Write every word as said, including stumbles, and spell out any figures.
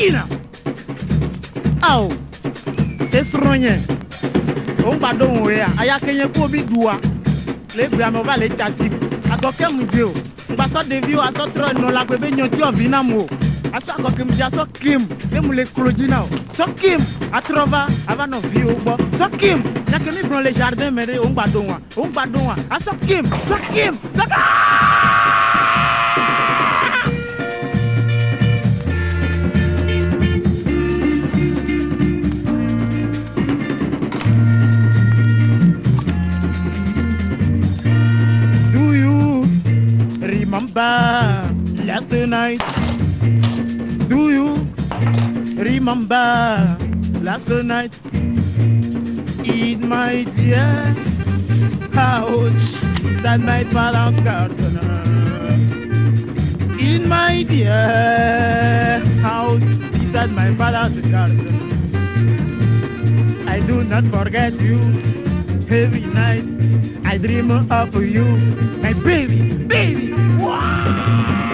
Tina. Oh, it's Ronye. Oh, but don't worry. I can you go be dua. Let me have a valley tactic. I got him with you. But so the view I saw throwing no like when you're Vinamo. I saw him just so Kim. Them le Crogino. So Kim. I trova. I have no view. So Kim. Now can you bring le jardin? Mere um badonwa. Um badonwa. I saw Kim. So Kim. So remember last night? Do you remember last night? In my dear house, that my father's garden. In my dear house, beside my father's garden. I do not forget you. Every night I dream of you, my baby, baby. Wow!